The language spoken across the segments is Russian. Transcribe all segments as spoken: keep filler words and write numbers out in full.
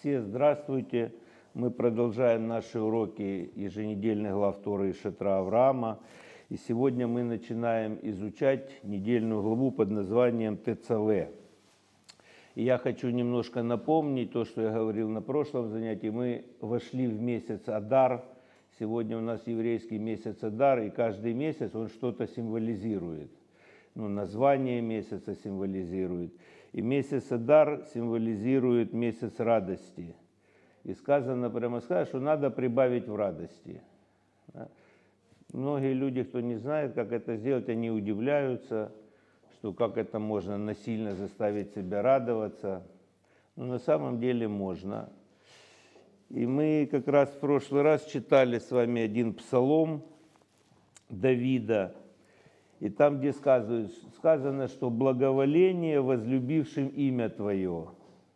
Все здравствуйте! Мы продолжаем наши уроки еженедельных глав Торы и Шатра Авраама. И сегодня мы начинаем изучать недельную главу под названием Тецаве. И я хочу немножко напомнить то, что я говорил на прошлом занятии. Мы вошли в месяц Адар. Сегодня у нас еврейский месяц Адар, и каждый месяц он что-то символизирует. Ну, название месяца символизирует. И месяц Адар символизирует месяц радости. И сказано, прямо сказано, что надо прибавить в радости. Многие люди, кто не знает, как это сделать, они удивляются, что как это можно насильно заставить себя радоваться. Но на самом деле можно. И мы как раз в прошлый раз читали с вами один псалом Давида. И там, где сказано, сказано, что благоволение возлюбившим имя Твое.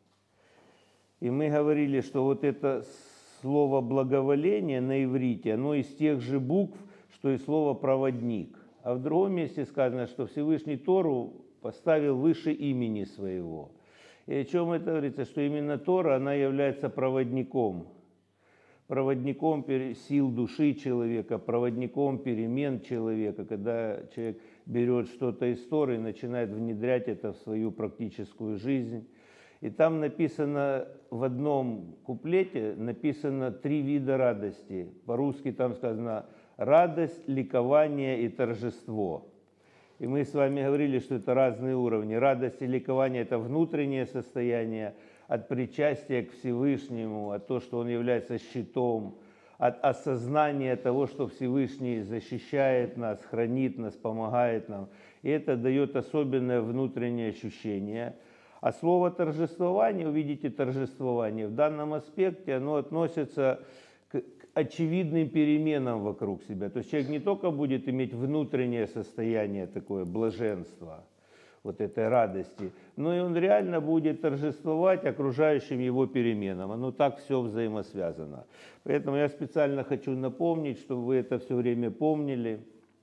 И мы говорили, что вот это слово благоволение на иврите, оно из тех же букв, что и слово проводник. А в другом месте сказано, что Всевышний Тору поставил выше имени своего. И о чем это говорится? Что именно Тора, она является проводником. Проводником сил души человека, проводником перемен человека, когда человек берет что-то из Торы и начинает внедрять это в свою практическую жизнь. И там написано в одном куплете, написано три вида радости. По-русски там сказано радость, ликование и торжество. И мы с вами говорили, что это разные уровни. Радость и ликование – это внутреннее состояние, от причастия к Всевышнему, от того, что Он является щитом, от осознания того, что Всевышний защищает нас, хранит нас, помогает нам. И это дает особенное внутреннее ощущение. А слово торжествование, увидите торжествование, в данном аспекте оно относится к очевидным переменам вокруг себя. То есть человек не только будет иметь внутреннее состояние такое блаженства, вот этой радости, но и он реально будет торжествовать окружающим его переменам. Оно так все взаимосвязано. Поэтому я специально хочу напомнить, чтобы вы это все время помнили.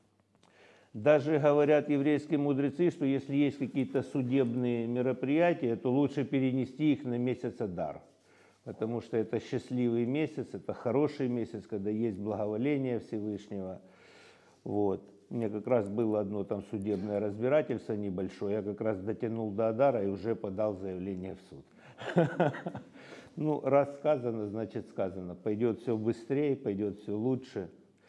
Даже говорят еврейские мудрецы, что если есть какие-то судебные мероприятия, то лучше перенести их на месяц Адар. Потому что это счастливый месяц, это хороший месяц, когда есть благоволение Всевышнего. Вот. У меня как раз было одно там судебное разбирательство небольшое, я как раз дотянул до Адара и уже подал заявление в суд. Ну, раз сказано, значит сказано. Пойдет все быстрее, пойдет все лучше.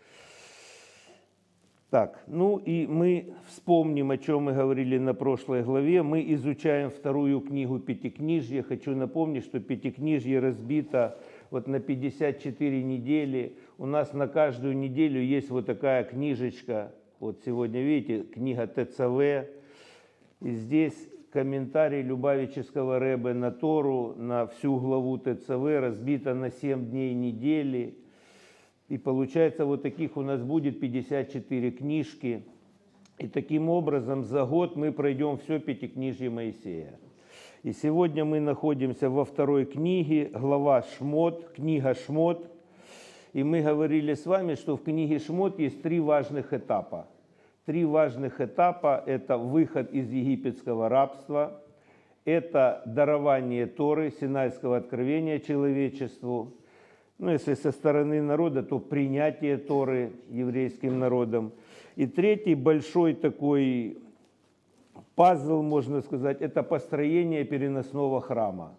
Так, ну и мы вспомним, о чем мы говорили на прошлой главе. Мы изучаем вторую книгу Пятикнижья. Хочу напомнить, что Пятикнижье разбито вот на пятьдесят четыре недели. У нас на каждую неделю есть вот такая книжечка. Вот сегодня, видите, книга Тецаве. И здесь комментарий Любавического Ребе на Тору, на всю главу Тецаве, разбита на семь дней недели. И получается, вот таких у нас будет пятьдесят четыре книжки. И таким образом за год мы пройдем все Пятикнижье Моисея. И сегодня мы находимся во второй книге, глава Шмот, книга Шмот. И мы говорили с вами, что в книге Шмот есть три важных этапа. Три важных этапа – это выход из египетского рабства, это дарование Торы, Синайского откровения человечеству. Ну, если со стороны народа, то принятие Торы еврейским народом. И третий большой такой пазл, можно сказать, это построение переносного храма.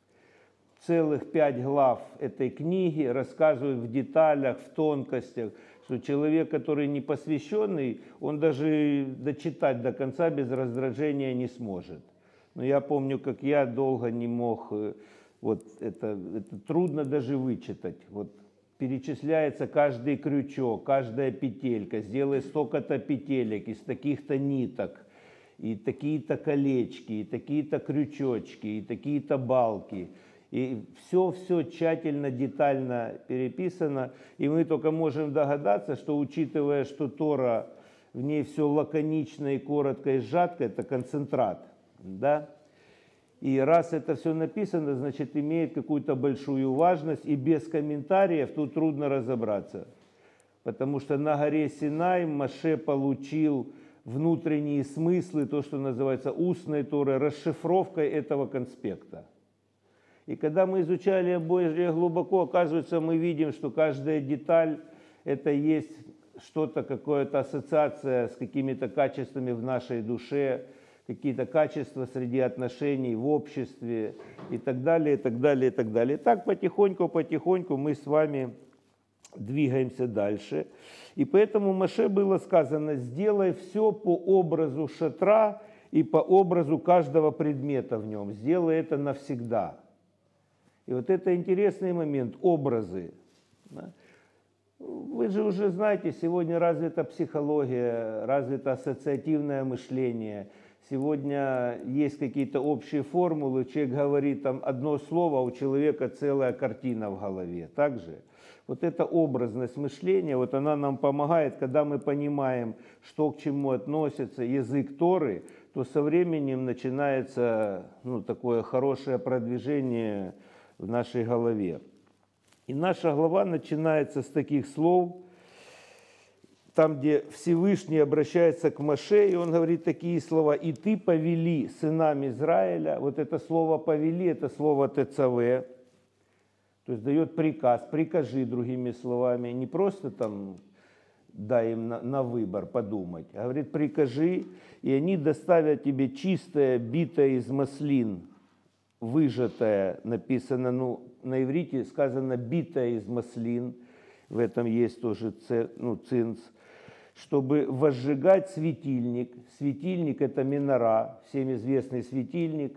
Целых пять глав этой книги рассказывают в деталях, в тонкостях, что человек, который не посвященный, он даже дочитать до конца без раздражения не сможет. Но я помню, как я долго не мог... Вот это, это трудно даже вычитать. Вот перечисляется каждый крючок, каждая петелька. Сделай столько-то петелек из таких-то ниток, и такие-то колечки, и такие-то крючочки, и такие-то балки. И все-все тщательно, детально переписано. И мы только можем догадаться, что, учитывая, что Тора, в ней все лаконично и коротко и сжатко, это концентрат, да? И раз это все написано, значит, имеет какую-то большую важность, и без комментариев тут трудно разобраться. Потому что на горе Синай Моше получил внутренние смыслы, то, что называется устной Торой, расшифровкой этого конспекта. И когда мы изучали более глубоко, оказывается, мы видим, что каждая деталь – это есть что-то, какая-то ассоциация с какими-то качествами в нашей душе, какие-то качества среди отношений в обществе и так далее, и так далее, и так далее. И так потихоньку, потихоньку мы с вами двигаемся дальше. И поэтому Моше было сказано: сделай все по образу шатра и по образу каждого предмета в нем. Сделай это навсегда. И вот это интересный момент, образы. Вы же уже знаете, сегодня развита психология, развито ассоциативное мышление. Сегодня есть какие-то общие формулы, человек говорит там одно слово, а у человека целая картина в голове. Также вот эта образность мышления, вот она нам помогает, когда мы понимаем, что к чему относится язык Торы, то со временем начинается, ну, такое хорошее продвижение в нашей голове. И наша глава начинается с таких слов, там, где Всевышний обращается к Моше, и он говорит такие слова: «И ты повели сынам Израиля». Вот это слово «повели» – это слово «тцв», то есть дает приказ, прикажи, другими словами, не просто там дай им на, на выбор подумать, а говорит: прикажи, и они доставят тебе чистое, битое из маслин, выжатое, написано, ну, на иврите сказано «битое из маслин», в этом есть тоже ну, цинц, чтобы возжигать светильник. Светильник – это минора, всем известный светильник,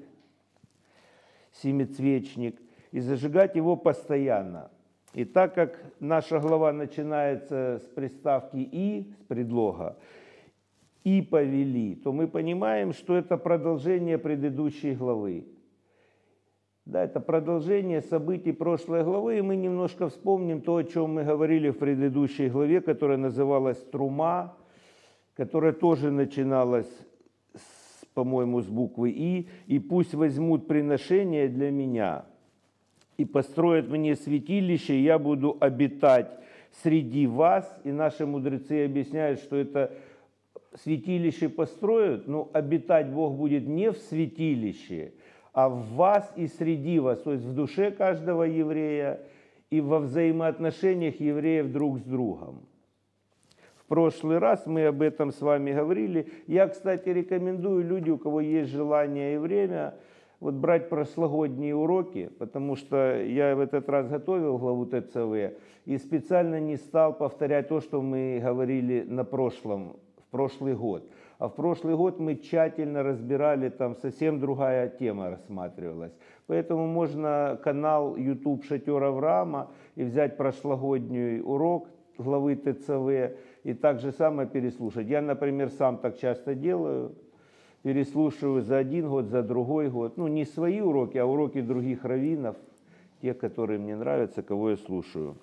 семицвечник, и зажигать его постоянно. И так как наша глава начинается с приставки «и», с предлога, «и повели», то мы понимаем, что это продолжение предыдущей главы. Да, это продолжение событий прошлой главы, и мы немножко вспомним то, о чем мы говорили в предыдущей главе, которая называлась «Трума», которая тоже начиналась, с, по-моему, с буквы «и», «и пусть возьмут приношение для меня, и построят мне святилище, и я буду обитать среди вас». И наши мудрецы объясняют, что это святилище построят, но обитать Бог будет не в святилище, а в вас и среди вас, то есть в душе каждого еврея и во взаимоотношениях евреев друг с другом. В прошлый раз мы об этом с вами говорили. Я, кстати, рекомендую людям, у кого есть желание и время, вот брать прошлогодние уроки, потому что я в этот раз готовил главу ТЦВ и специально не стал повторять то, что мы говорили на прошлом, в прошлый год. А в прошлый год мы тщательно разбирали, там совсем другая тема рассматривалась. Поэтому можно канал YouTube «Шатер Авраама» и взять прошлогодний урок главы ТЦВ и так же самое переслушать. Я, например, сам так часто делаю, переслушиваю за один год, за другой год. Ну, не свои уроки, а уроки других раввинов, те, которые мне нравятся, кого я слушаю.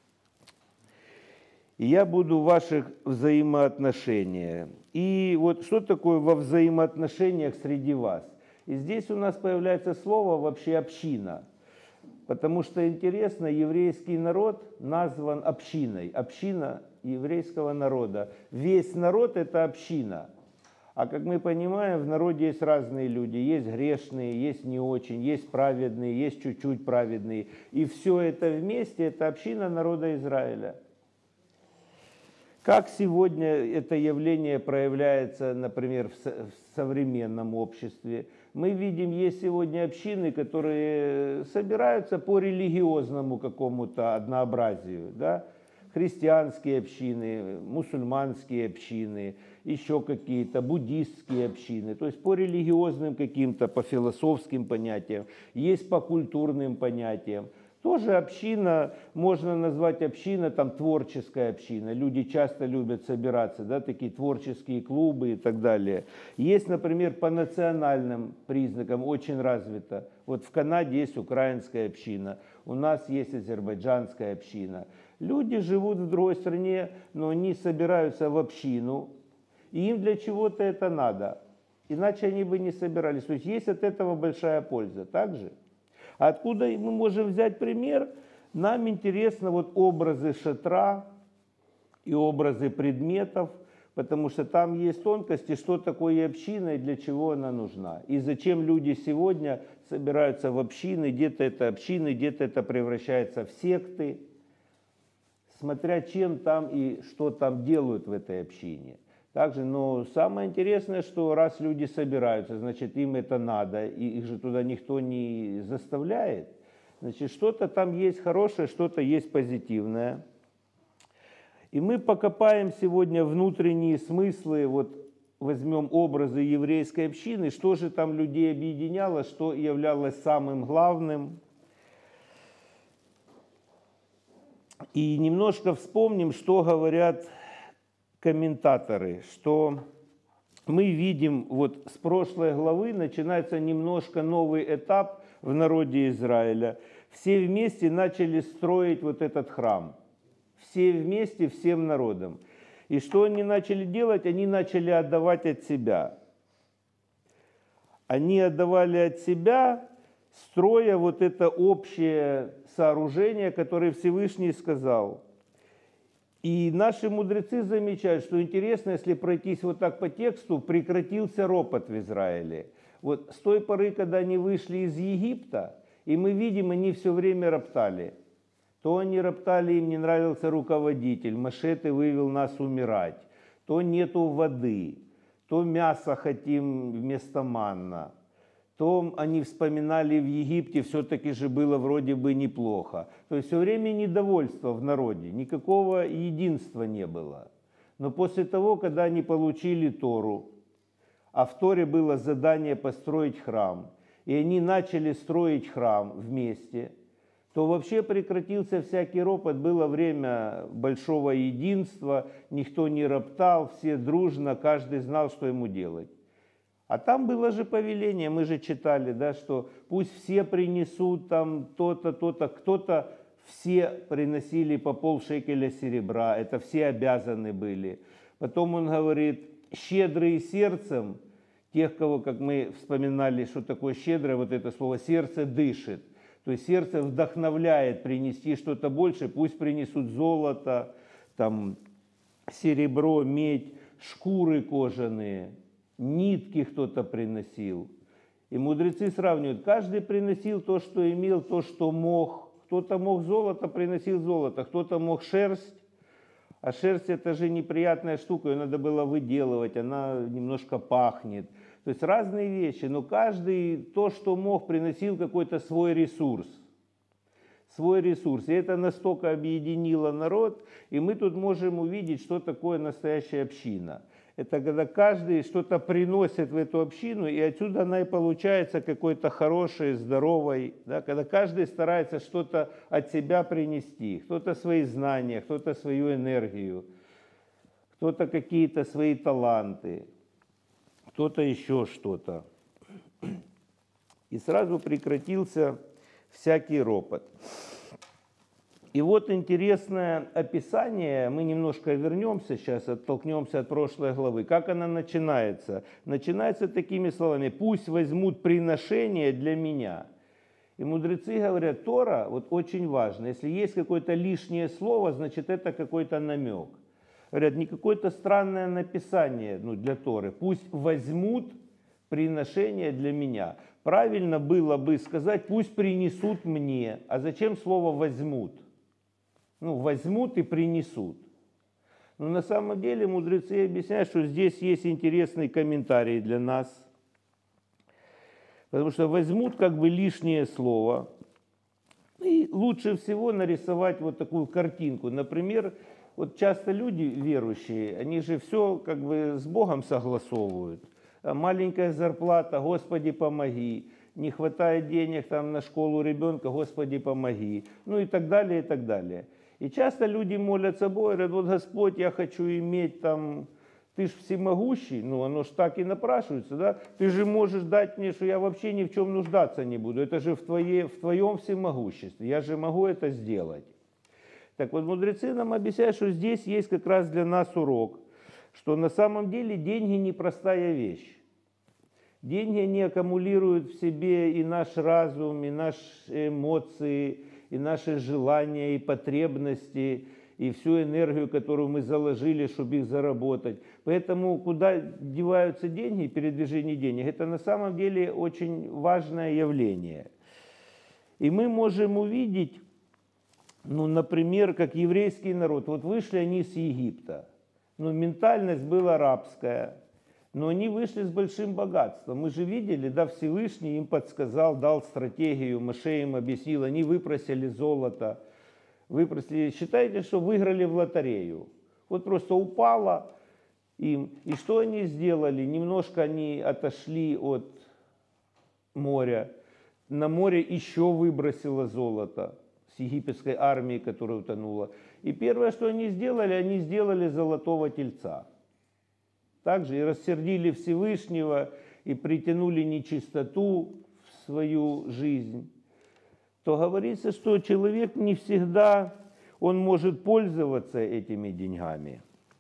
И я буду в ваших взаимоотношениях. И вот что такое во взаимоотношениях среди вас? И здесь у нас появляется слово вообще «община». Потому что интересно, еврейский народ назван общиной. Община еврейского народа. Весь народ – это община. А как мы понимаем, в народе есть разные люди. Есть грешные, есть не очень, есть праведные, есть чуть-чуть праведные. И все это вместе – это община народа Израиля. Как сегодня это явление проявляется, например, в современном обществе? Мы видим, есть сегодня общины, которые собираются по религиозному какому-то однообразию. Да? Христианские общины, мусульманские общины, еще какие-то буддистские общины. То есть по религиозным каким-то, по философским понятиям, есть по культурным понятиям. Тоже община, можно назвать община, там творческая община. Люди часто любят собираться, да, такие творческие клубы и так далее. Есть, например, по национальным признакам очень развито. Вот в Канаде есть украинская община, у нас есть азербайджанская община. Люди живут в другой стране, но они собираются в общину, и им для чего-то это надо. Иначе они бы не собирались. То есть есть от этого большая польза. Также. Откуда мы можем взять пример? Нам интересно вот образы шатра и образы предметов потому что там есть тонкости, что такое община и для чего она нужна. И зачем люди сегодня собираются в общины, где-то это общины, где-то это превращается в секты, смотря чем там и что там делают в этой общине. Также, но самое интересное, что раз люди собираются, значит, им это надо, и их же туда никто не заставляет. Значит, что-то там есть хорошее, что-то есть позитивное. И мы покопаем сегодня внутренние смыслы, вот возьмем образы еврейской общины, что же там людей объединяло, что являлось самым главным. И немножко вспомним, что говорят комментаторы, что мы видим, вот с прошлой главы начинается немножко новый этап в народе Израиля. Все вместе начали строить вот этот храм. Все вместе, всем народом. И что они начали делать? Они начали отдавать от себя. Они отдавали от себя, строя вот это общее сооружение, которое Всевышний сказал. И наши мудрецы замечают, что интересно, если пройтись вот так по тексту, прекратился ропот в Израиле. Вот с той поры, когда они вышли из Египта, и мы видим, они все время роптали. То они роптали, им не нравился руководитель, Моше, ты вывел нас умирать. То нету воды, то мясо хотим вместо манна. То они вспоминали в Египте, все-таки же было вроде бы неплохо. То есть все время недовольство в народе, никакого единства не было. Но после того, когда они получили Тору, а в Торе было задание построить храм, и они начали строить храм вместе, то вообще прекратился всякий ропот, было время большого единства, никто не роптал, все дружно, каждый знал, что ему делать. А там было же повеление, мы же читали, да, что пусть все принесут там то-то, то-то, кто-то, все приносили по полшекеля серебра, это все обязаны были. Потом он говорит, щедрые сердцем, тех, кого, как мы вспоминали, что такое щедрое, вот это слово, сердце дышит. То есть сердце вдохновляет принести что-то больше, пусть принесут золото, там, серебро, медь, шкуры кожаные, нитки кто-то приносил. И мудрецы сравнивают, каждый приносил то, что имел, то, что мог. Кто-то мог золото, приносил золото, кто-то мог шерсть. А шерсть это же неприятная штука, ее надо было выделывать, она немножко пахнет. То есть разные вещи, но каждый то, что мог, приносил какой-то свой ресурс. Свой ресурс. И это настолько объединило народ, и мы тут можем увидеть, что такое настоящая община. Это когда каждый что-то приносит в эту общину, и отсюда она и получается какой-то хорошей, здоровой. Да, когда каждый старается что-то от себя принести. Кто-то свои знания, кто-то свою энергию, кто-то какие-то свои таланты, кто-то еще что-то. И сразу прекратился всякий ропот. И вот интересное описание, мы немножко вернемся сейчас, оттолкнемся от прошлой главы. Как она начинается? Начинается такими словами: «Пусть возьмут приношение для меня». И мудрецы говорят, Тора, вот очень важно, если есть какое-то лишнее слово, значит это какой-то намек. Говорят, не какое-то странное написание, ну, для Торы. Пусть возьмут приношение для меня. Правильно было бы сказать, пусть принесут мне. А зачем слово возьмут? Ну, возьмут и принесут. Но на самом деле мудрецы объясняют, что здесь есть интересный комментарий для нас. Потому что возьмут как бы лишнее слово. И лучше всего нарисовать вот такую картинку. Например, вот часто люди верующие, они же все как бы с Богом согласовывают. Маленькая зарплата, Господи, помоги. Не хватает денег там на школу ребенка, Господи, помоги. Ну и так далее, и так далее. И часто люди молятся Богу, говорят, вот Господь, я хочу иметь там, ты ж всемогущий, ну оно ж так и напрашивается, да? Ты же можешь дать мне, что я вообще ни в чем нуждаться не буду, это же в, твоей, в твоем всемогуществе, я же могу это сделать. Так вот, мудрецы нам объясняют, что здесь есть как раз для нас урок, что на самом деле деньги непростая вещь. Деньги, они аккумулируют в себе и наш разум, и наши эмоции, и наши желания, и потребности. и всю энергию, которую мы заложили, чтобы их заработать. Поэтому куда деваются деньги, передвижение денег, это на самом деле очень важное явление. И мы можем увидеть, ну, например, как еврейский народ. Вот вышли они с Египта, ну, ментальность была рабская, но они вышли с большим богатством. Мы же видели, да, Всевышний им подсказал, дал стратегию, Моше им объяснил, они выпросили золото, выпросили, считайте, что выиграли в лотерею. Вот просто упало им. И что они сделали? Немножко они отошли от моря. На море еще выбросило золото с египетской армии, которая утонула. И первое, что они сделали, они сделали золотого тельца. Также и рассердили Всевышнего, и притянули нечистоту в свою жизнь. То говорится, что человек не всегда он может пользоваться этими деньгами.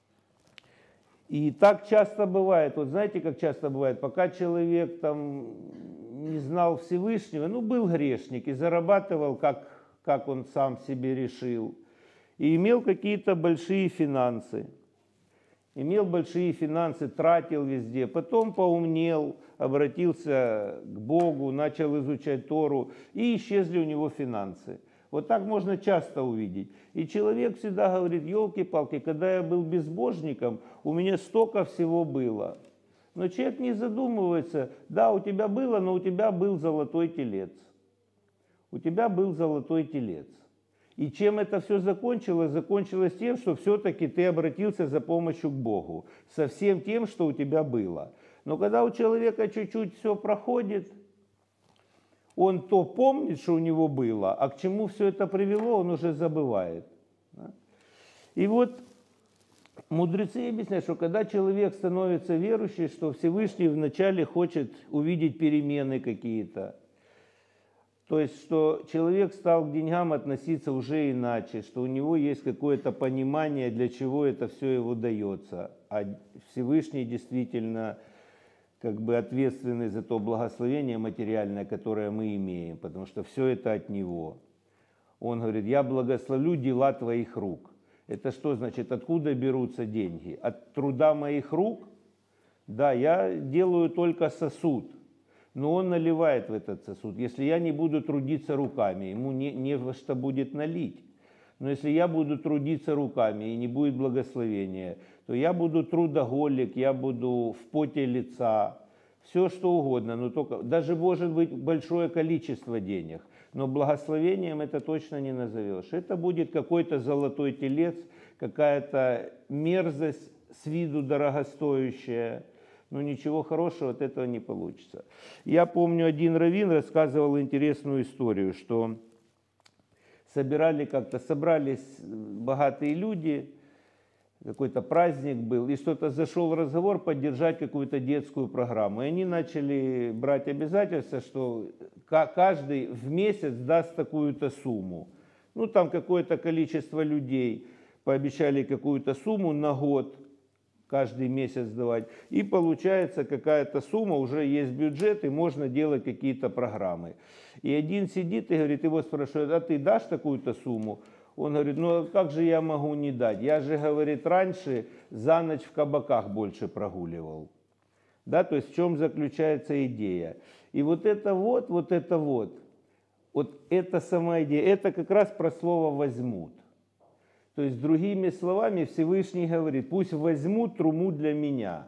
И так часто бывает. Вот знаете, как часто бывает, пока человек там не знал Всевышнего, ну, был грешник и зарабатывал, как, как он сам себе решил, и имел какие-то большие финансы. Имел большие финансы, тратил везде, потом поумнел, обратился к Богу, начал изучать Тору, и исчезли у него финансы. Вот так можно часто увидеть. И человек всегда говорит: елки-палки, когда я был безбожником, у меня столько всего было. Но человек не задумывается: да, у тебя было, но у тебя был золотой телец. У тебя был золотой телец. И чем это все закончилось? Закончилось тем, что все-таки ты обратился за помощью к Богу. Со всем тем, что у тебя было. Но когда у человека чуть-чуть все проходит, он то помнит, что у него было, а к чему все это привело, он уже забывает. И вот мудрецы объясняют, что когда человек становится верующим, что Всевышний вначале хочет увидеть перемены какие-то. То есть, что человек стал к деньгам относиться уже иначе, что у него есть какое-то понимание, для чего это все его дается. А Всевышний действительно как бы ответственный за то благословение материальное, которое мы имеем, потому что все это от Него. Он говорит: я благословлю дела твоих рук. Это что значит? Откуда берутся деньги? От труда моих рук? Да, я делаю только сосуд. Но он наливает в этот сосуд. Если я не буду трудиться руками, ему не, не во что будет налить. Но если я буду трудиться руками и не будет благословения, то я буду трудоголик, я буду в поте лица, все что угодно. Но только, даже может быть большое количество денег, но благословением это точно не назовешь. Это будет какой-то золотой телец, какая-то мерзость с виду дорогостоящая. Но ничего хорошего от этого не получится. Я помню, один раввин рассказывал интересную историю, что собирали как-то, собрались богатые люди, какой-то праздник был, и что-то зашел разговор поддержать какую-то детскую программу. И они начали брать обязательства, что каждый в месяц даст такую-то сумму. Ну, там какое-то количество людей пообещали какую-то сумму на год, каждый месяц давать, и получается какая-то сумма, уже есть бюджет, и можно делать какие-то программы. И один сидит и говорит, его спрашивают: а ты дашь такую-то сумму? Он говорит: ну как же я могу не дать? Я же, говорит, раньше за ночь в кабаках больше прогуливал. Да, то есть в чем заключается идея? И вот это вот, вот это вот, вот эта сама идея, это как раз про слово «возьмут». То есть, другими словами, Всевышний говорит: пусть возьмут труму для меня.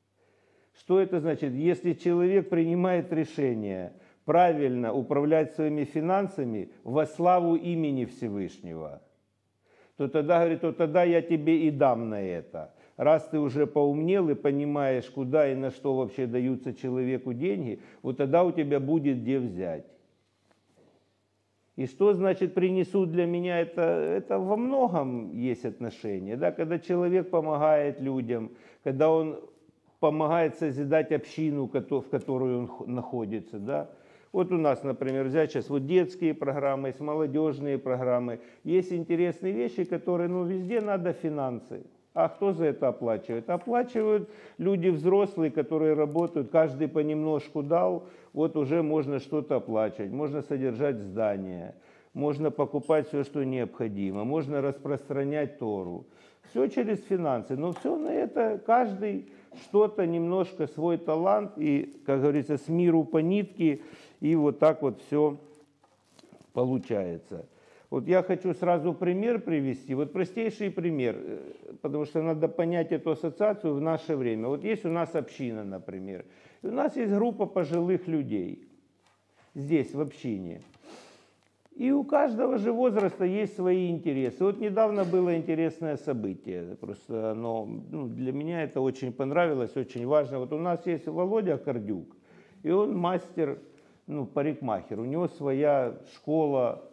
Что это значит? Если человек принимает решение правильно управлять своими финансами во славу имени Всевышнего, то тогда, говорит, то тогда я тебе и дам на это. Раз ты уже поумнел и понимаешь, куда и на что вообще даются человеку деньги, вот тогда у тебя будет где взять. И что значит принесут для меня? Это, это во многом есть отношение. Да? Когда человек помогает людям, когда он помогает созидать общину, в которой он находится. Да? Вот у нас, например, взять сейчас вот детские программы, есть молодежные программы. Есть интересные вещи, которые, ну, везде надо финансы. А кто за это оплачивает? Оплачивают люди взрослые, которые работают, каждый понемножку дал, вот уже можно что-то оплачивать, можно содержать здание, можно покупать все, что необходимо, можно распространять Тору. Все через финансы, но все на это каждый что-то, немножко свой талант, и, как говорится, с миру по нитке, и вот так вот все получается. Вот я хочу сразу пример привести, вот простейший пример, потому что надо понять эту ассоциацию в наше время. Вот есть у нас община, например, и у нас есть группа пожилых людей здесь, в общине. И у каждого же возраста есть свои интересы. Вот недавно было интересное событие, просто оно, ну, для меня это очень понравилось, очень важно. Вот у нас есть Володя Кордюк, и он мастер, ну, парикмахер. У него своя школа,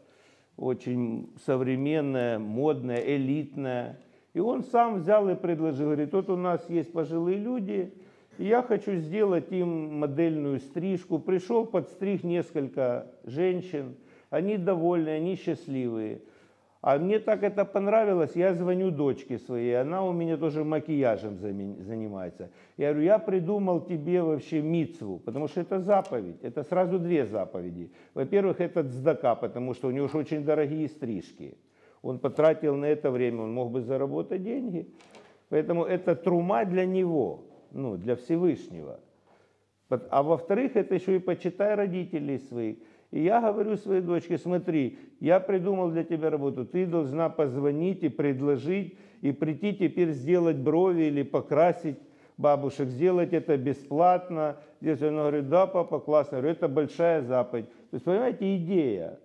очень современная, модная, элитная. И он сам взял и предложил, говорит, вот у нас есть пожилые люди, и я хочу сделать им модельную стрижку. Пришел, подстриг несколько женщин. Они довольны, они счастливые. А мне так это понравилось, я звоню дочке своей, она у меня тоже макияжем занимается. Я говорю, я придумал тебе вообще мицву, потому что это заповедь, это сразу две заповеди. Во-первых, это цдака, потому что у него же очень дорогие стрижки. Он потратил на это время, он мог бы заработать деньги. Поэтому это трума для него, ну, для Всевышнего. А во-вторых, это еще и почитай родителей своих. И я говорю своей дочке, смотри, я придумал для тебя работу, ты должна позвонить и предложить, и прийти теперь сделать брови или покрасить бабушек, сделать это бесплатно. Здесь она говорит, да, папа, классно, я говорю, это большая заповедь. То есть, понимаете, идея.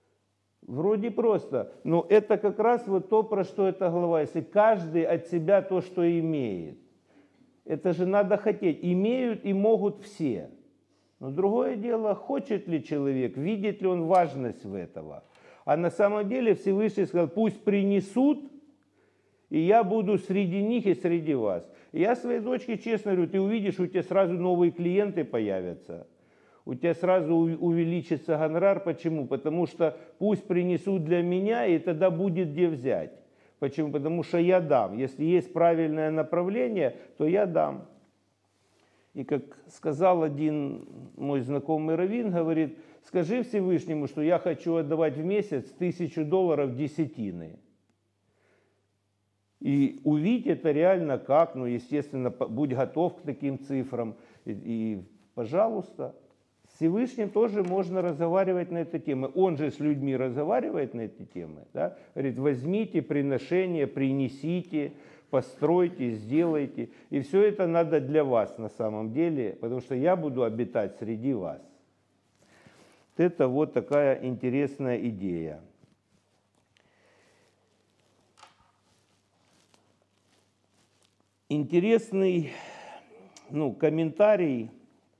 Вроде просто, но это как раз вот то, про что эта глава. Если каждый от себя то, что имеет, это же надо хотеть. Имеют и могут все. Но другое дело, хочет ли человек, видит ли он важность в этого. А на самом деле Всевышний сказал, пусть принесут, и я буду среди них и среди вас. И я своей дочке честно говорю, ты увидишь, у тебя сразу новые клиенты появятся. У тебя сразу увеличится гонорар. Почему? Потому что пусть принесут для меня, и тогда будет где взять. Почему? Потому что я дам. Если есть правильное направление, то я дам. И как сказал один мой знакомый раввин, говорит, скажи Всевышнему, что я хочу отдавать в месяц тысячу долларов десятины. И увидеть это реально как, ну, естественно, будь готов к таким цифрам. И, и пожалуйста, с Всевышним тоже можно разговаривать на эту тему. Он же с людьми разговаривает на эти темы. Да? Говорит, возьмите приношение, принесите, постройте, сделайте. И все это надо для вас на самом деле, потому что я буду обитать среди вас. Это вот такая интересная идея. Интересный, ну, комментарий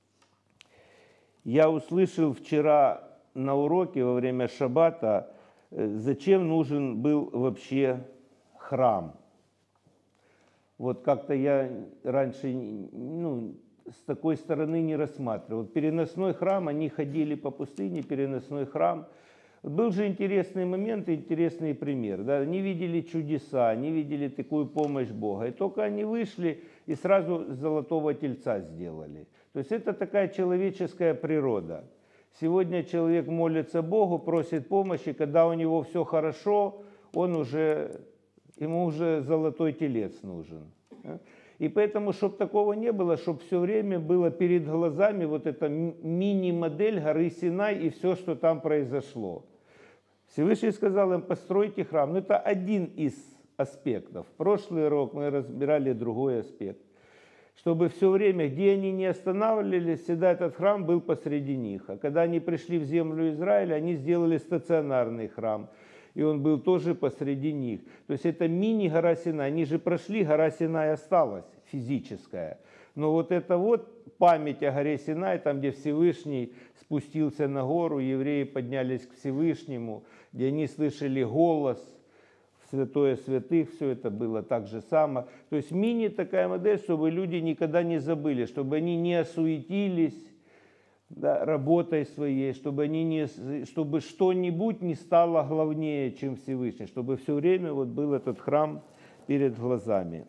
я услышал вчера на уроке во время шаббата, зачем нужен был вообще храм. Вот как-то я раньше, ну, с такой стороны не рассматривал. Переносной храм, они ходили по пустыне, переносной храм. Был же интересный момент, интересный пример. Да? Они видели чудеса, они видели такую помощь Бога. И только они вышли и сразу золотого тельца сделали. То есть это такая человеческая природа. Сегодня человек молится Богу, просит помощи, когда у него все хорошо, он уже... ему уже золотой телец нужен. И поэтому, чтобы такого не было, чтобы все время было перед глазами вот эта мини-модель горы Синай и все, что там произошло. Всевышний сказал им, постройте храм. Но это один из аспектов. В прошлый урок мы разбирали другой аспект. Чтобы все время, где они не останавливались, всегда этот храм был посреди них. А когда они пришли в землю Израиля, они сделали стационарный храм. И он был тоже посреди них. То есть это мини-гора Синай. Они же прошли, гора Синай осталась, физическая. Но вот это вот память о горе Синай, там, где Всевышний спустился на гору, евреи поднялись к Всевышнему, где они слышали голос, святое святых, все это было так же само. То есть мини такая модель, чтобы люди никогда не забыли, чтобы они не осуетились, да, работой своей, чтобы, они не, чтобы что-нибудь не стало главнее, чем Всевышний, чтобы все время вот был этот храм перед глазами.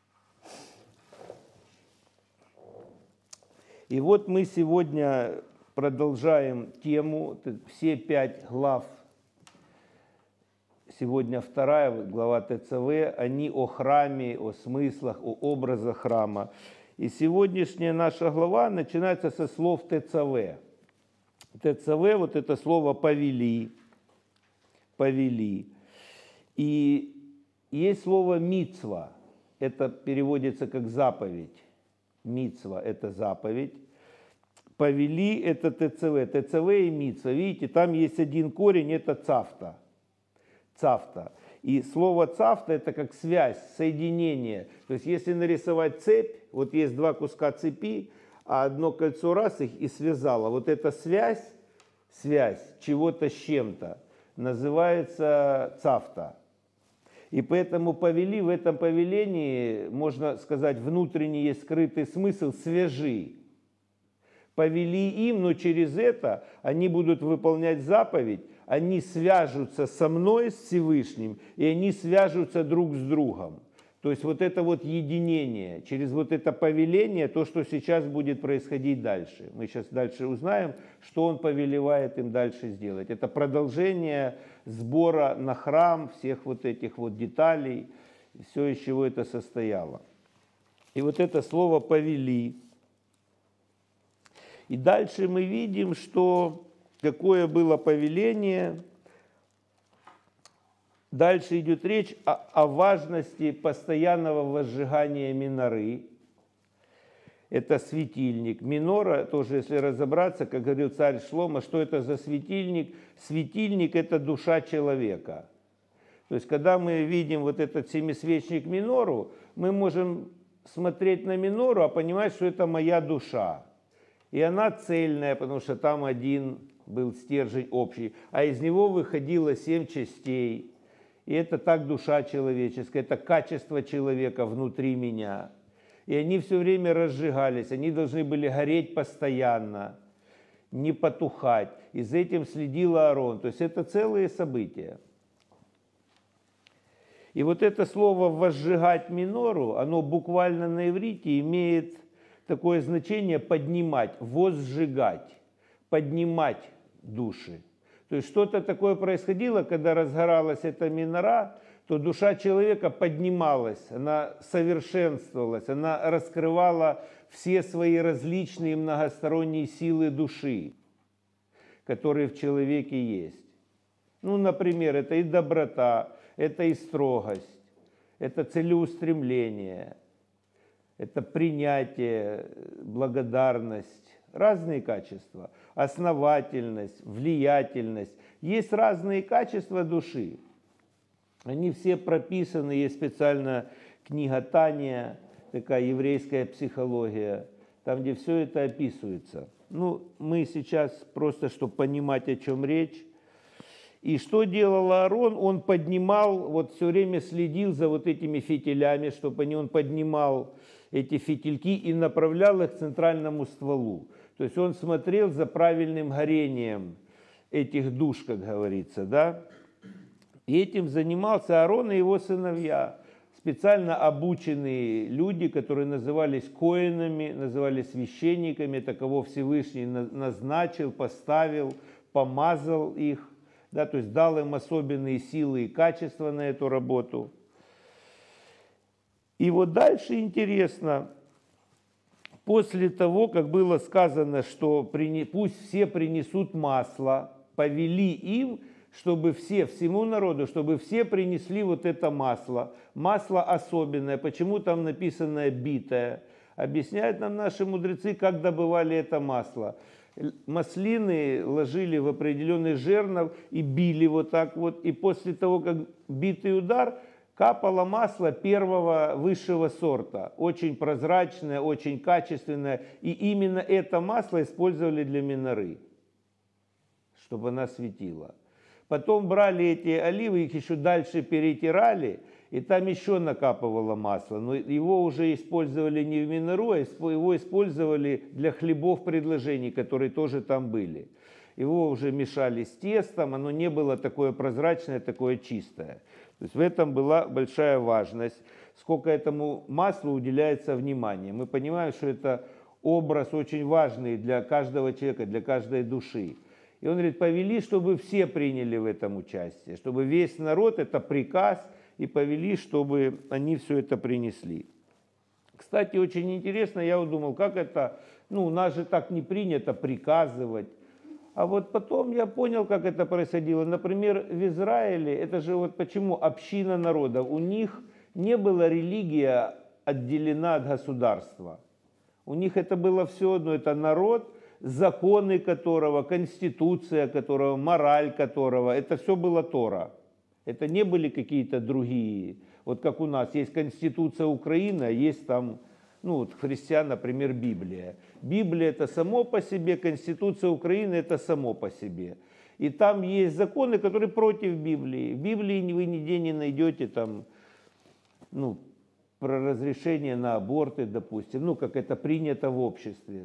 И вот мы сегодня продолжаем тему. Все пять глав, сегодня вторая глава ТЦВ, они о храме, о смыслах, о образах храма. И сегодняшняя наша глава начинается со слов ТЦВ. ТЦВ, вот это слово «повели», «повели». И есть слово «мицва», это переводится как «заповедь». Мицва – это заповедь. «Повели» – это ТЦВ. ТЦВ и мицва. Видите, там есть один корень – это цафта. Цафта. И слово цафта – это как связь, соединение. То есть если нарисовать цепь, вот есть два куска цепи, а одно кольцо раз их и связало. Вот эта связь, связь чего-то с чем-то называется цафта. И поэтому повели, в этом повелении, можно сказать, внутренний есть скрытый смысл «свяжи». Повели им, но через это они будут выполнять заповедь, они свяжутся со мной, с Всевышним, и они свяжутся друг с другом. То есть вот это вот единение, через вот это повеление, то, что сейчас будет происходить дальше. Мы сейчас дальше узнаем, что он повелевает им дальше сделать. Это продолжение сбора на храм, всех вот этих вот деталей, все, из чего это состояло. И вот это слово «повели». И дальше мы видим, что какое было повеление. Дальше идет речь о, о важности постоянного возжигания миноры. Это светильник. Минора, тоже если разобраться, как говорил царь Шломо, что это за светильник? Светильник – это душа человека. То есть, когда мы видим вот этот семисвечник минору, мы можем смотреть на минору, а понимать, что это моя душа. И она цельная, потому что там один был стержень общий, а из него выходило семь частей. И это так душа человеческая, это качество человека внутри меня. И они все время разжигались, они должны были гореть постоянно, не потухать. И за этим следил Аарон. То есть это целые события. И вот это слово «возжигать минору», оно буквально на иврите имеет такое значение «поднимать», «возжигать», «поднимать души». То есть что-то такое происходило, когда разгоралась эта минора, то душа человека поднималась, она совершенствовалась, она раскрывала все свои различные многосторонние силы души, которые в человеке есть. Ну, например, это и доброта, это и строгость, это целеустремление, это принятие, благодарность, разные качества, основательность, влиятельность. Есть разные качества души. Они все прописаны, есть специальная книга Тания, такая еврейская психология, там, где все это описывается. Ну, мы сейчас просто, чтобы понимать, о чем речь. И что делал Аарон? Он поднимал, вот все время следил за вот этими фитилями, чтобы они, он поднимал эти фитильки и направлял их к центральному стволу. То есть он смотрел за правильным горением этих душ, как говорится, да. И этим занимался Аарон и его сыновья, специально обученные люди, которые назывались коэнами, назывались священниками, это кого Всевышний назначил, поставил, помазал их, да, то есть дал им особенные силы и качества на эту работу. И вот дальше интересно, после того, как было сказано, что пусть все принесут масло, повели им, чтобы все, всему народу, чтобы все принесли вот это масло. Масло особенное, почему там написано битое. Объясняют нам наши мудрецы, как добывали это масло. Маслины ложили в определенный жернов и били вот так вот. И после того, как битый удар, капало масло первого высшего сорта. Очень прозрачное, очень качественное. И именно это масло использовали для миноры, чтобы она светила. Потом брали эти оливы, их еще дальше перетирали, и там еще накапывало масло. Но его уже использовали не в минору, а его использовали для хлебов предложений, которые тоже там были. Его уже мешали с тестом, оно не было такое прозрачное, такое чистое. То есть в этом была большая важность, сколько этому маслу уделяется внимания. Мы понимаем, что это образ очень важный для каждого человека, для каждой души. И он говорит, повели, чтобы все приняли в этом участие, чтобы весь народ, это приказ, и повели, чтобы они все это принесли. Кстати, очень интересно, я вот думал, как это, ну, у нас же так не принято приказывать. А вот потом я понял, как это происходило. Например, в Израиле, это же вот почему община народа, у них не была религия отделена от государства. У них это было все одно, это народ, законы которого, конституция которого, мораль которого, это все было Тора. Это не были какие-то другие. Вот как у нас есть Конституция Украины, а есть там, ну вот христиан, например, Библия. Библия это само по себе, Конституция Украины это само по себе. И там есть законы, которые против Библии. В Библии вы нигде не найдете там, ну, про разрешение на аборты, допустим, ну, как это принято в обществе.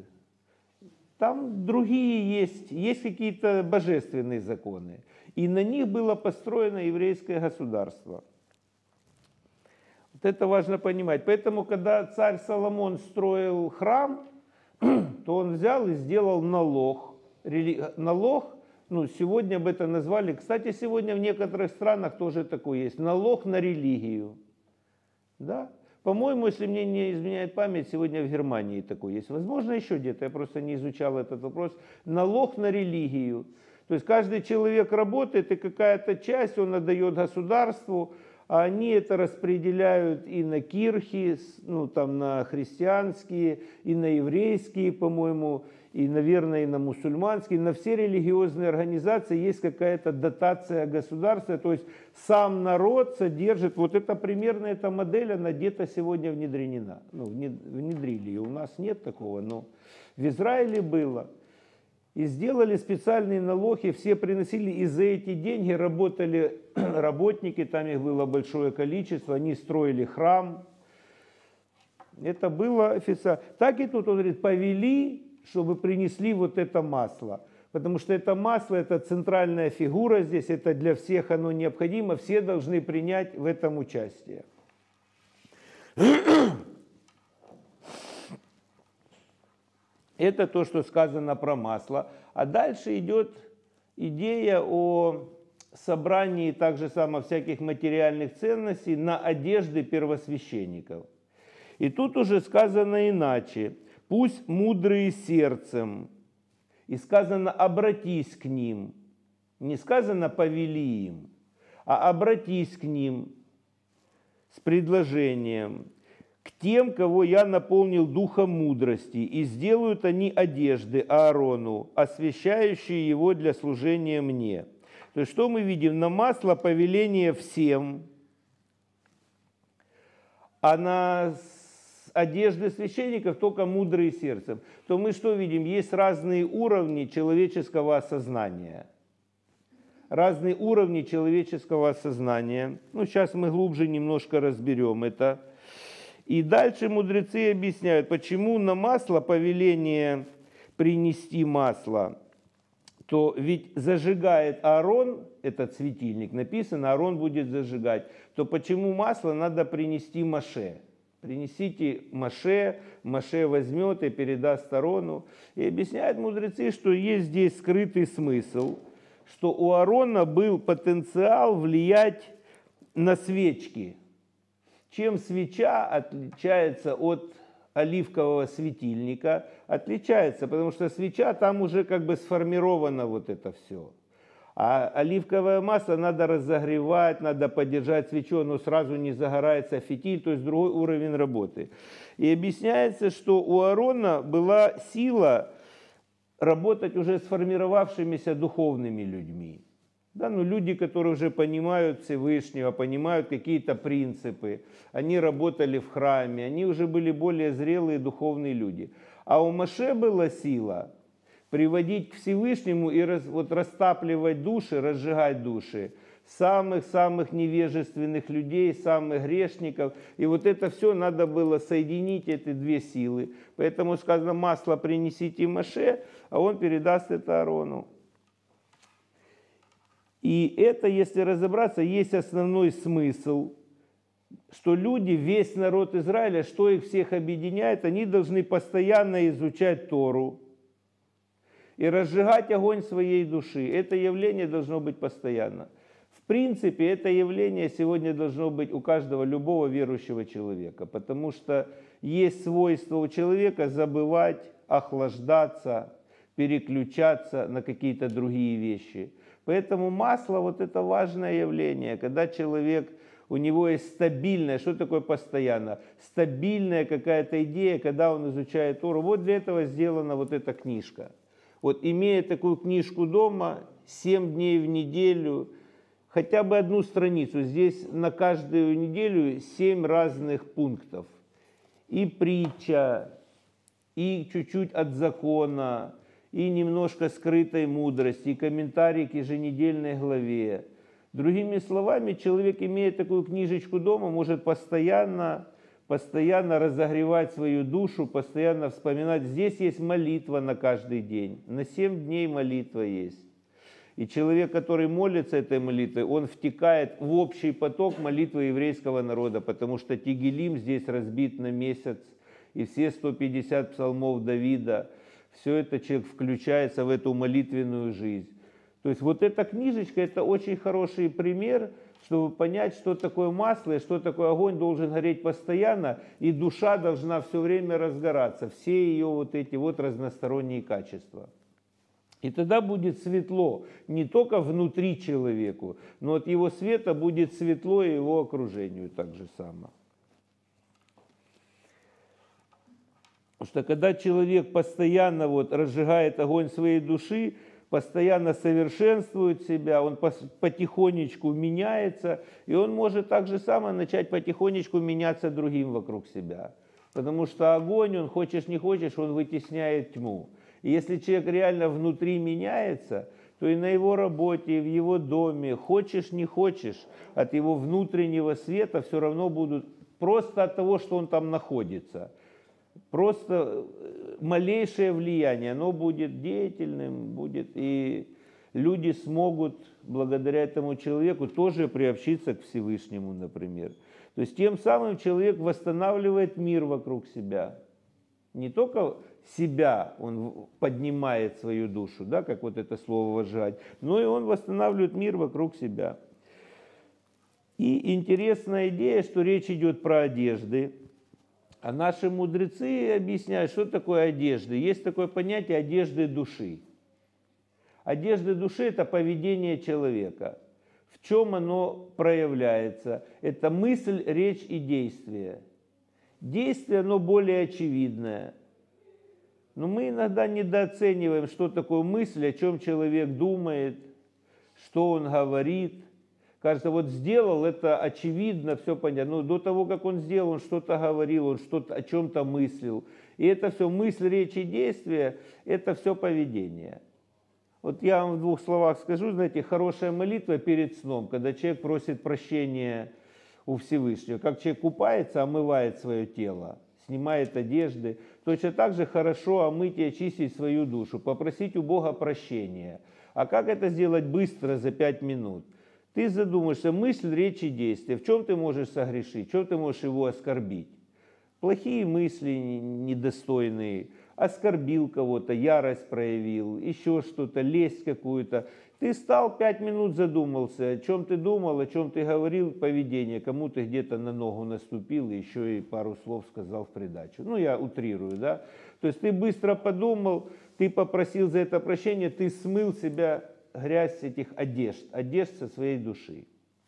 Там другие есть, есть какие-то божественные законы. И на них было построено еврейское государство. Вот это важно понимать. Поэтому, когда царь Соломон строил храм, то он взял и сделал налог. Налог, ну, сегодня бы это назвали, кстати, сегодня в некоторых странах тоже такое есть, налог на религию. Да? По-моему, если мне не изменяет память, сегодня в Германии такой есть. Возможно, еще где-то, я просто не изучал этот вопрос. Налог на религию. То есть каждый человек работает, и какая-то часть он отдает государству, а они это распределяют и на кирхи, ну, там, на христианские, и на еврейские, по-моему, и, наверное, и на мусульманские. На все религиозные организации есть какая-то дотация государства, то есть сам народ содержит, вот это примерно эта модель, она где-то сегодня внедрена, ну, внедрили, и у нас нет такого, но в Израиле было. И сделали специальные налоги, все приносили, и за эти деньги работали работники, там их было большое количество, они строили храм. Это было официально. Так и тут он говорит, повели, чтобы принесли вот это масло. Потому что это масло, это центральная фигура здесь, это для всех оно необходимо, все должны принять в этом участие. Это то, что сказано про масло. А дальше идет идея о собрании также само всяких материальных ценностей на одежды первосвященников. И тут уже сказано иначе. Пусть мудрые сердцем. И сказано обратись к ним. Не сказано повели им, а обратись к ним с предложением. К тем, кого я наполнил духом мудрости, и сделают они одежды Аарону, освящающие его для служения мне. То есть, что мы видим? На масло повеление всем, а на одежды священников только мудрые сердцем. То мы что видим? Есть разные уровни человеческого осознания. Разные уровни человеческого осознания. Ну, сейчас мы глубже немножко разберем это. И дальше мудрецы объясняют, почему на масло повеление принести масло, то ведь зажигает Аарон, этот светильник, написано, Аарон будет зажигать, то почему масло надо принести Моше? Принесите Моше, Моше возьмет и передаст Аарону. И объясняют мудрецы, что есть здесь скрытый смысл, что у Аарона был потенциал влиять на свечки. Чем свеча отличается от оливкового светильника? Отличается, потому что свеча, там уже как бы сформировано вот это все. А оливковое масло надо разогревать, надо поддержать свечу, оно сразу не загорается фитиль, то есть другой уровень работы. И объясняется, что у Аарона была сила работать уже сформировавшимися духовными людьми. Да, ну, люди, которые уже понимают Всевышнего, понимают какие-то принципы, они работали в храме, они уже были более зрелые духовные люди. А у Моше была сила приводить к Всевышнему и раз, вот, растапливать души, разжигать души самых-самых невежественных людей, самых грешников. И вот это все надо было соединить, эти две силы. Поэтому сказано, масло принесите Моше, а он передаст это Аарону. И это, если разобраться, есть основной смысл. что люди, весь народ Израиля, что их всех объединяет, они должны постоянно изучать Тору и разжигать огонь своей души. Это явление должно быть постоянно. В принципе, это явление сегодня должно быть у каждого, любого верующего человека, потому что есть свойство у человека забывать, охлаждаться, переключаться на какие-то другие вещи. Поэтому масло вот это важное явление, когда человек, у него есть стабильная, что такое постоянно? Стабильная какая-то идея, когда он изучает Тору. Вот для этого сделана вот эта книжка. Вот имея такую книжку дома, семь дней в неделю, хотя бы одну страницу, здесь на каждую неделю семь разных пунктов. И притча, и чуть-чуть от закона, и немножко скрытой мудрости, и комментарий к еженедельной главе. Другими словами, человек, имея такую книжечку дома, может постоянно, постоянно разогревать свою душу, постоянно вспоминать. Здесь есть молитва на каждый день, на семь дней молитва есть. И человек, который молится этой молитвой, он втекает в общий поток молитвы еврейского народа, потому что Тегилим здесь разбит на месяц, и все сто пятьдесят псалмов Давида, все это человек включается в эту молитвенную жизнь. То есть вот эта книжечка, это очень хороший пример, чтобы понять, что такое масло и что такое огонь должен гореть постоянно, и душа должна все время разгораться, все ее вот эти вот разносторонние качества. И тогда будет светло не только внутри человеку, но от его света будет светло и его окружению так же само. Потому что когда человек постоянно вот разжигает огонь своей души, постоянно совершенствует себя, он потихонечку меняется, и он может так же само начать потихонечку меняться другим вокруг себя. Потому что огонь, он хочешь не хочешь, он вытесняет тьму. И если человек реально внутри меняется, то и на его работе, и в его доме, хочешь не хочешь, от его внутреннего света все равно будут, просто от того, что он там находится, просто малейшее влияние, оно будет деятельным, будет, и люди смогут благодаря этому человеку тоже приобщиться к Всевышнему, например. То есть тем самым человек восстанавливает мир вокруг себя. Не только себя он поднимает свою душу, да, как вот это слово «возжигать», но и он восстанавливает мир вокруг себя. И интересная идея, что речь идет про одежды. А наши мудрецы объясняют, что такое одежды. Есть такое понятие одежды души. Одежда души – это поведение человека. В чем оно проявляется? Это мысль, речь и действие. Действие, оно более очевидное. Но мы иногда недооцениваем, что такое мысль, о чем человек думает, что он говорит. Кажется, вот сделал, это очевидно, все понятно. Но до того, как он сделал, он что-то говорил, он что-то о чем-то мыслил. И это все мысль, речь и действие, это все поведение. Вот я вам в двух словах скажу, знаете, хорошая молитва перед сном, когда человек просит прощения у Всевышнего. Как человек купается, омывает свое тело, снимает одежды. Точно так же хорошо омыть и очистить свою душу, попросить у Бога прощения. А как это сделать быстро, за пять минут? Ты задумаешься, мысль, речь и действие. В чем ты можешь согрешить? В чем ты можешь его оскорбить? Плохие мысли недостойные, оскорбил кого-то, ярость проявил, еще что-то, лесть какую-то. Ты стал, пять минут задумался, о чем ты думал, о чем ты говорил, поведение, кому ты где-то на ногу наступил, и еще и пару слов сказал в придачу. Ну, я утрирую, да? То есть ты быстро подумал, ты попросил за это прощения, ты смыл себя грязь этих одежд, одежд со своей души.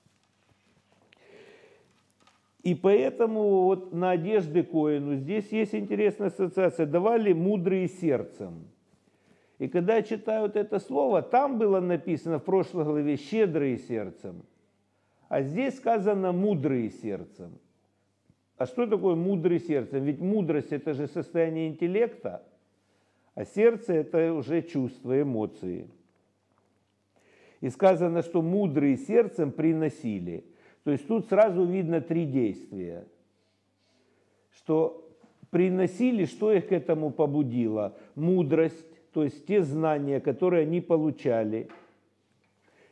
И поэтому вот на одежды Коэну здесь есть интересная ассоциация. Давали мудрые сердцем. И когда я читаю вот это слово, там было написано в прошлой главе щедрые сердцем, а здесь сказано мудрые сердцем. А что такое мудрый сердцем? Ведь мудрость – это же состояние интеллекта, а сердце – это уже чувства, эмоции. И сказано, что мудрые сердцем приносили. То есть тут сразу видно три действия. Что приносили, что их к этому побудило? Мудрость, то есть те знания, которые они получали.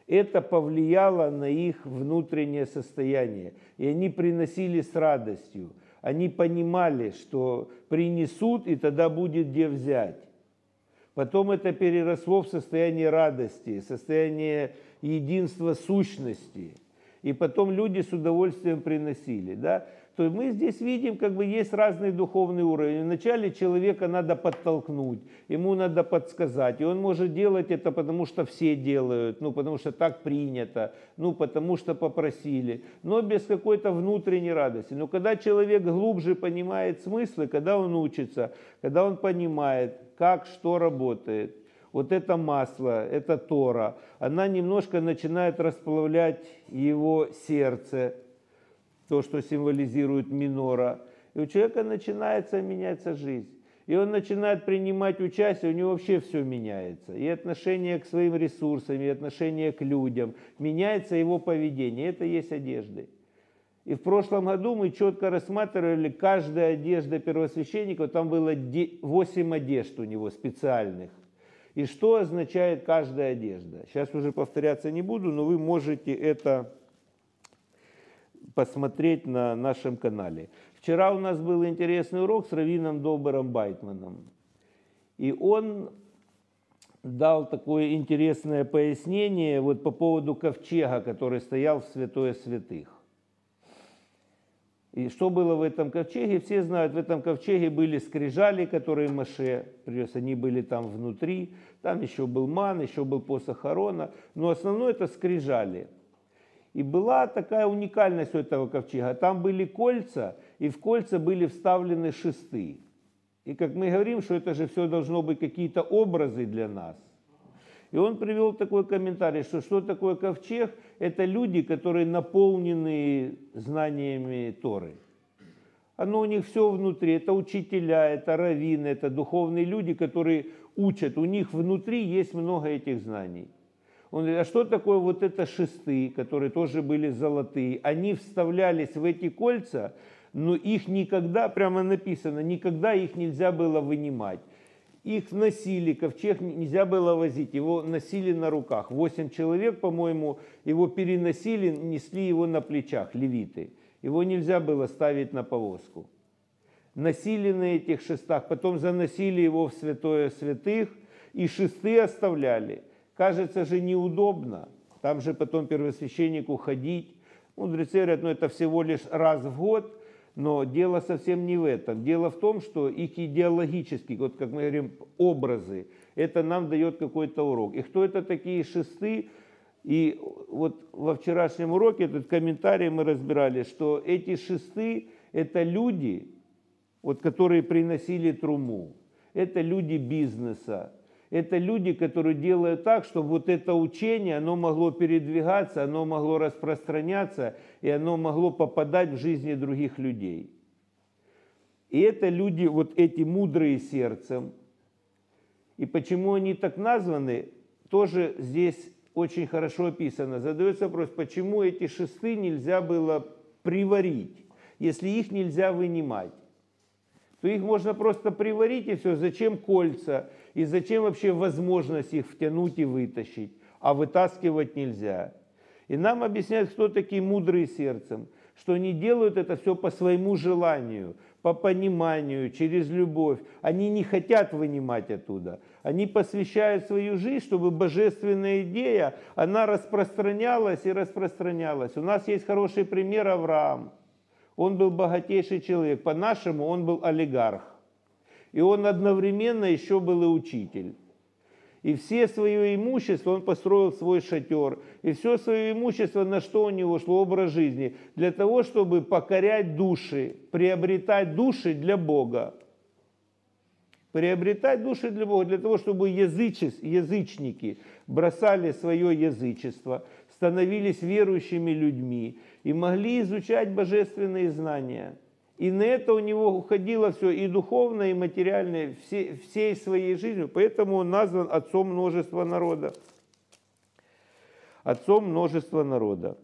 Это повлияло на их внутреннее состояние. И они приносили с радостью. Они понимали, что принесут, и тогда будет где взять. Потом это переросло в состояние радости, состояние единства сущности. И потом люди с удовольствием приносили. Да? То есть мы здесь видим, как бы есть разный духовный уровень. Вначале человека надо подтолкнуть, ему надо подсказать. И он может делать это, потому что все делают, ну, потому что так принято, ну, потому что попросили. Но без какой-то внутренней радости. Но когда человек глубже понимает смыслы, когда он учится, когда он понимает, как, что работает, вот это масло, это Тора, она немножко начинает расплавлять его сердце, то, что символизирует минора. И у человека начинается меняться жизнь. И он начинает принимать участие, у него вообще все меняется. И отношение к своим ресурсам, и отношение к людям. Меняется его поведение. Это есть одежды. И в прошлом году мы четко рассматривали каждая одежда первосвященника. Там было восемь одежд у него специальных. И что означает каждая одежда. Сейчас уже повторяться не буду, но вы можете это посмотреть на нашем канале. Вчера у нас был интересный урок с раввином Добером Байтманом. И он дал такое интересное пояснение вот по поводу ковчега, который стоял в святое святых. И что было в этом ковчеге? Все знают, в этом ковчеге были скрижали, которые Моше привез, они были там внутри. Там еще был ман, еще был посох Аарона. Но основное это скрижали. И была такая уникальность у этого ковчега. Там были кольца, и в кольца были вставлены шесты. И как мы говорим, что это же все должно быть какие-то образы для нас. И он привел такой комментарий, что что такое ковчег? Это люди, которые наполнены знаниями Торы. Оно у них все внутри. Это учителя, это раввины, это духовные люди, которые учат. У них внутри есть много этих знаний. Он говорит, а что такое вот это шесты, которые тоже были золотые? Они вставлялись в эти кольца, но их никогда, прямо написано, никогда их нельзя было вынимать. Их носили, ковчег нельзя было возить, его носили на руках. Восемь человек, по-моему, его переносили, несли его на плечах, левиты. Его нельзя было ставить на повозку. Носили на этих шестах, потом заносили его в святое святых, и шесты оставляли. Кажется же неудобно, там же потом первосвященнику ходить. Мудрецы говорят, ну это всего лишь раз в год, но дело совсем не в этом. Дело в том, что их идеологические, вот как мы говорим, образы, это нам дает какой-то урок. И кто это такие шесты? И вот во вчерашнем уроке этот комментарий мы разбирали, что эти шесты это люди, вот, которые приносили труму, это люди бизнеса. Это люди, которые делают так, чтобы вот это учение, оно могло передвигаться, оно могло распространяться, и оно могло попадать в жизни других людей. И это люди, вот эти мудрые сердцем. И почему они так названы, тоже здесь очень хорошо описано. Задается вопрос, почему эти шесты нельзя было приварить, если их нельзя вынимать. То их можно просто приварить и все. Зачем кольца? И зачем вообще возможность их втянуть и вытащить? А вытаскивать нельзя. И нам объясняют, кто такие мудрые сердцем. Что они делают это все по своему желанию, по пониманию, через любовь. Они не хотят вынимать оттуда. Они посвящают свою жизнь, чтобы божественная идея, она распространялась и распространялась. У нас есть хороший пример Авраам. Он был богатейший человек. По-нашему, он был олигарх. И он одновременно еще был и учитель. И все свое имущество, он построил свой шатер. И все свое имущество, на что у него шло, образ жизни. Для того, чтобы покорять души, приобретать души для Бога. Приобретать души для Бога, для того, чтобы язычес, язычники бросали свое язычество, становились верующими людьми и могли изучать божественные знания. И на это у него уходило все, и духовное, и материальное, все, всей своей жизнью. Поэтому он назван отцом множества народа. Отцом множества народа.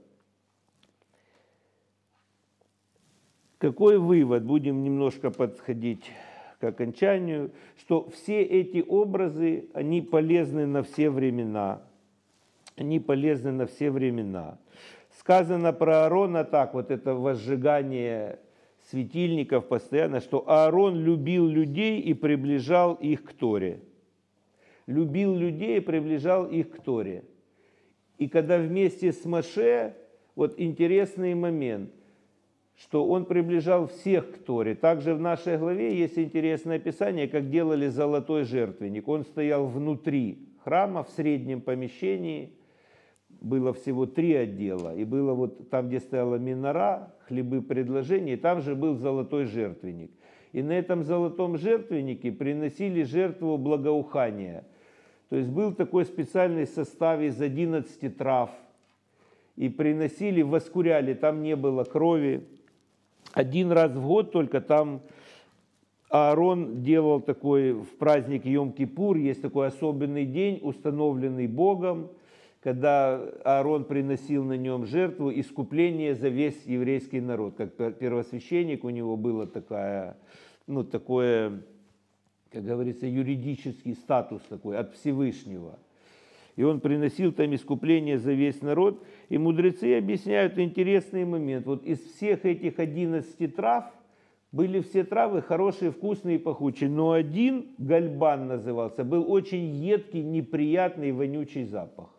Какой вывод? Будем немножко подходить к окончанию, что все эти образы, они полезны на все времена. они полезны на все времена. Сказано про Аарона так, вот это возжигание светильников постоянно, что Аарон любил людей и приближал их к Торе. Любил людей и приближал их к Торе. И когда вместе с Моше, вот интересный момент, что он приближал всех к Торе. Также в нашей главе есть интересное описание, как делали золотой жертвенник. Он стоял внутри храма, в среднем помещении. Было всего три отдела. И было вот там, где стояла минора, хлебы предложения, и там же был золотой жертвенник. И на этом золотом жертвеннике приносили жертву благоухания. То есть был такой специальный состав из одиннадцати трав. И приносили, воскуряли, там не было крови. Один раз в год только там Аарон делал такой, в праздник Йом-Кипур, есть такой особенный день, установленный Богом, когда Аарон приносил на нем жертву искупления за весь еврейский народ. Как первосвященник у него было такая, ну, такое, как говорится, юридический статус такой от Всевышнего. И он приносил там искупление за весь народ. И мудрецы объясняют интересный момент. Вот из всех этих одиннадцати трав были все травы хорошие, вкусные и пахучие. Но один, гальбан назывался, был очень едкий, неприятный, вонючий запах.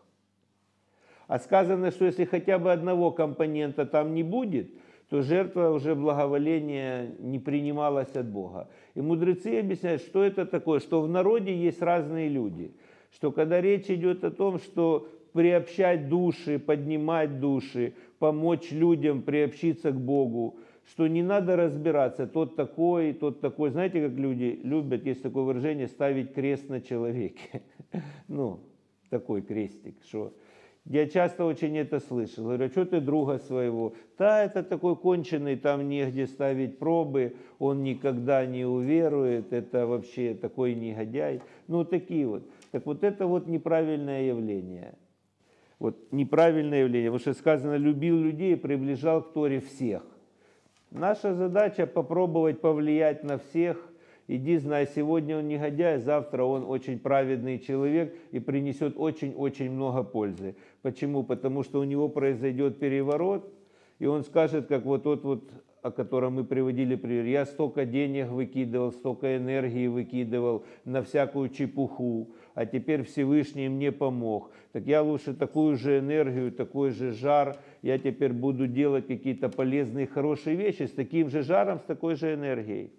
А сказано, что если хотя бы одного компонента там не будет, то жертва уже благоволения не принималась от Бога. И мудрецы объясняют, что это такое, что в народе есть разные люди. Что когда речь идет о том, что приобщать души, поднимать души, помочь людям приобщиться к Богу, что не надо разбираться, тот такой, тот такой. Знаете, как люди любят, есть такое выражение, ставить крест на человеке. Ну, такой крестик, что... Я часто очень это слышал. Говорю, а что ты друга своего? Да, это такой конченый, там негде ставить пробы, он никогда не уверует, это вообще такой негодяй. Ну, такие вот. Так вот это вот неправильное явление. Вот неправильное явление, потому что сказано, любил людей и приближал к Торе всех. Наша задача попробовать повлиять на всех. Иди, знай, сегодня он негодяй, завтра он очень праведный человек и принесет очень-очень много пользы. Почему? Потому что у него произойдет переворот, и он скажет, как вот тот вот, о котором мы приводили пример, я столько денег выкидывал, столько энергии выкидывал на всякую чепуху, а теперь Всевышний мне помог. Так я лучше такую же энергию, такой же жар, я теперь буду делать какие-то полезные, хорошие вещи с таким же жаром, с такой же энергией.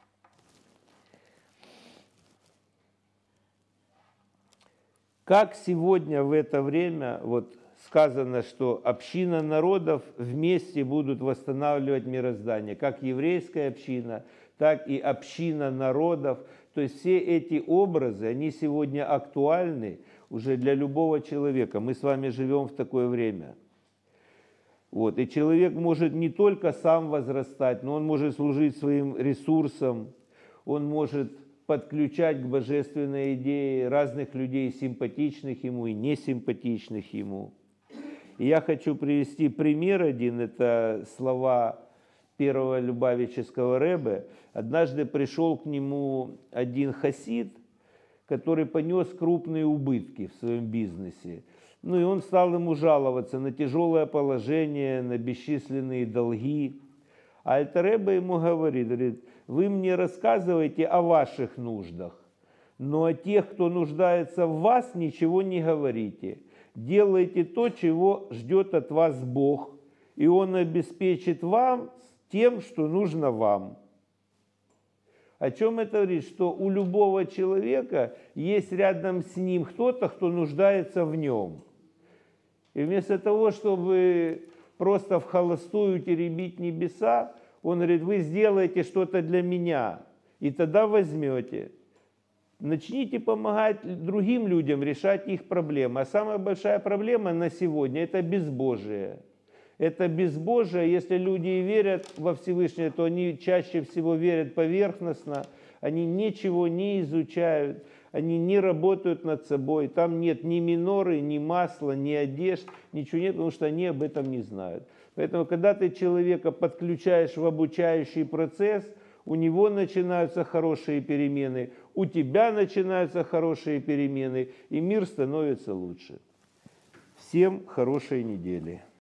Как сегодня в это время вот сказано, что община народов вместе будут восстанавливать мироздание, как еврейская община, так и община народов. То есть все эти образы, они сегодня актуальны уже для любого человека. Мы с вами живем в такое время. Вот. И человек может не только сам возрастать, но он может служить своим ресурсом, он может подключать к божественной идее разных людей, симпатичных ему и несимпатичных ему. И я хочу привести пример один, это слова первого любавического ребе. Однажды пришел к нему один хасид, который понес крупные убытки в своем бизнесе. Ну и он стал ему жаловаться на тяжелое положение, на бесчисленные долги. А Альтер Ребе ему говорит, говорит, вы мне рассказываете о ваших нуждах, но о тех, кто нуждается в вас, ничего не говорите. Делайте то, чего ждет от вас Бог, и Он обеспечит вам тем, что нужно вам. О чем это говорит? Что у любого человека есть рядом с ним кто-то, кто нуждается в нем. И вместо того, чтобы просто в холостую теребить небеса, он говорит, вы сделаете что-то для меня, и тогда возьмете. Начните помогать другим людям решать их проблемы. А самая большая проблема на сегодня – это безбожие. Это безбожие, если люди верят во Всевышнего, то они чаще всего верят поверхностно, они ничего не изучают, они не работают над собой. Там нет ни миноры, ни масла, ни одежд, ничего нет, потому что они об этом не знают. Поэтому, когда ты человека подключаешь в обучающий процесс, у него начинаются хорошие перемены, у тебя начинаются хорошие перемены, и мир становится лучше. Всем хорошей недели.